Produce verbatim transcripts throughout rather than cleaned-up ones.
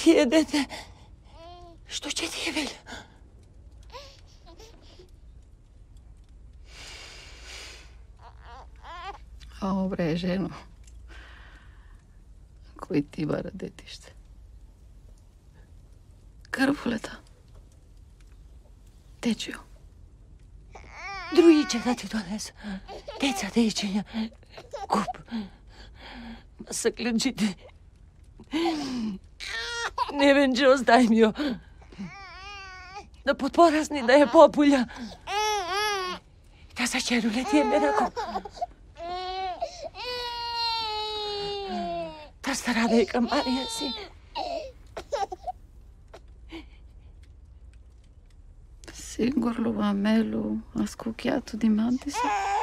ti je, dete? Što će ti je, Velja? A bre, ženo, koji ti vara detište? Krvuleta. Tečio. Drugi će da ti donesu. Deca dečenja. Kup. Ma saklenčiti. Ne vem, če ostaj mi jo. Da podporasni, da je populja. Da začeru letije merako. Da stara dejka Marija si. Sigur lui Amelu a scucchiato di Mantisa.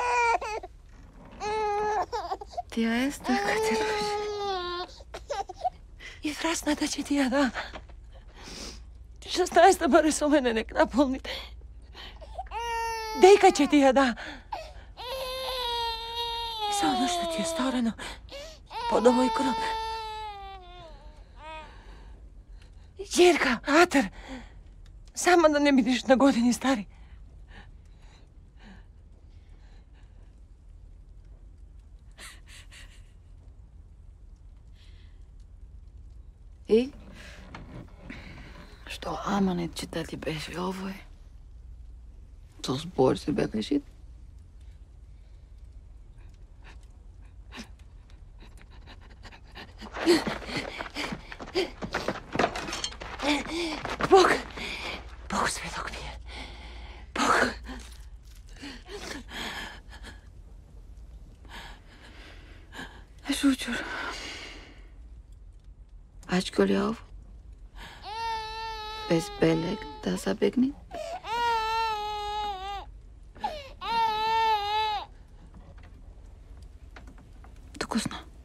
Ti este Cătăluș. E frasnata će ti ja da. šesnaesta bare su mene nek napolni. Dejka će ti ja da. I za ono što ti je storeno pod ovoj krov. Jerka, Atar, samo da ne vidiš na godini stari. I? Što Amanet će da ti beže ovoj? To zbor se beležit? Bog, Bog svedok mi je. Bog. Žučur. Ačkoli ovo? Bez belek da zabegni? Dokusno.